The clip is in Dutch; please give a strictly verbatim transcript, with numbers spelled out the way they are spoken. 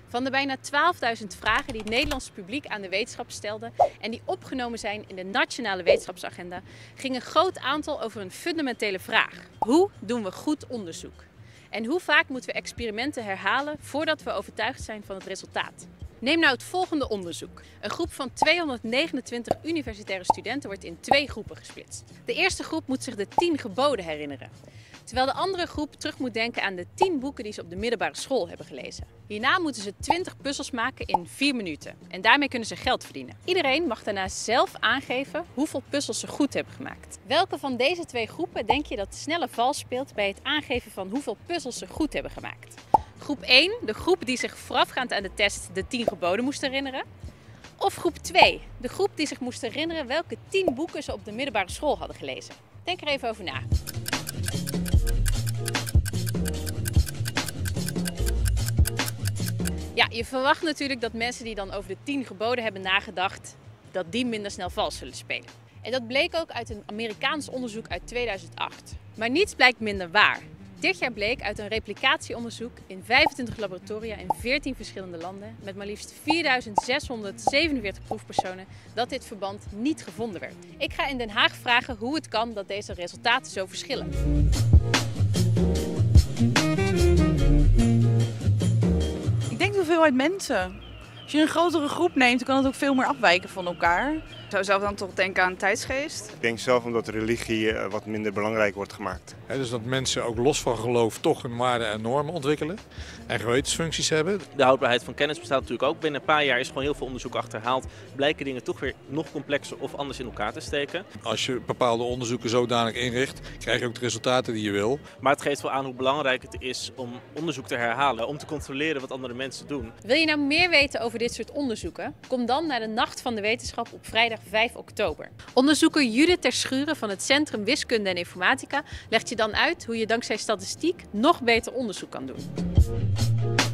Van de bijna twaalfduizend vragen die het Nederlandse publiek aan de wetenschap stelde en die opgenomen zijn in de Nationale Wetenschapsagenda, ging een groot aantal over een fundamentele vraag. Hoe doen we goed onderzoek? En hoe vaak moeten we experimenten herhalen voordat we overtuigd zijn van het resultaat? Neem nou het volgende onderzoek. Een groep van tweehonderdnegenentwintig universitaire studenten wordt in twee groepen gesplitst. De eerste groep moet zich de tien geboden herinneren, terwijl de andere groep terug moet denken aan de tien boeken die ze op de middelbare school hebben gelezen. Hierna moeten ze twintig puzzels maken in vier minuten en daarmee kunnen ze geld verdienen. Iedereen mag daarna zelf aangeven hoeveel puzzels ze goed hebben gemaakt. Welke van deze twee groepen denk je dat sneller vals speelt bij het aangeven van hoeveel puzzels ze goed hebben gemaakt? Groep één, de groep die zich voorafgaand aan de test de tien geboden moest herinneren. Of groep twee, de groep die zich moest herinneren welke tien boeken ze op de middelbare school hadden gelezen. Denk er even over na. Ja, je verwacht natuurlijk dat mensen die dan over de tien geboden hebben nagedacht, dat die minder snel vals zullen spelen. En dat bleek ook uit een Amerikaans onderzoek uit tweeduizend acht. Maar niets blijkt minder waar. Dit jaar bleek uit een replicatieonderzoek in vijfentwintig laboratoria in veertien verschillende landen met maar liefst vierduizend zeshonderdzevenenveertig proefpersonen dat dit verband niet gevonden werd. Ik ga in Den Haag vragen hoe het kan dat deze resultaten zo verschillen. Ik denk de hoeveelheid mensen. Als je een grotere groep neemt, dan kan het ook veel meer afwijken van elkaar. Ik zou zelf dan toch denken aan tijdsgeest. Ik denk zelf omdat religie wat minder belangrijk wordt gemaakt. He, dus dat mensen ook los van geloof toch hun waarden en normen ontwikkelen en gewetensfuncties hebben. De houdbaarheid van kennis bestaat natuurlijk ook. Binnen een paar jaar is gewoon heel veel onderzoek achterhaald. Blijken dingen toch weer nog complexer of anders in elkaar te steken. Als je bepaalde onderzoeken zodanig inricht, krijg je ook de resultaten die je wil. Maar het geeft wel aan hoe belangrijk het is om onderzoek te herhalen. Om te controleren wat andere mensen doen. Wil je nou meer weten over dit soort onderzoeken? Kom dan naar de Nacht van de Wetenschap op vrijdag vijf oktober. Onderzoeker Judith Terschuren van het Centrum Wiskunde en Informatica legt je dan uit hoe je dankzij statistiek nog beter onderzoek kan doen.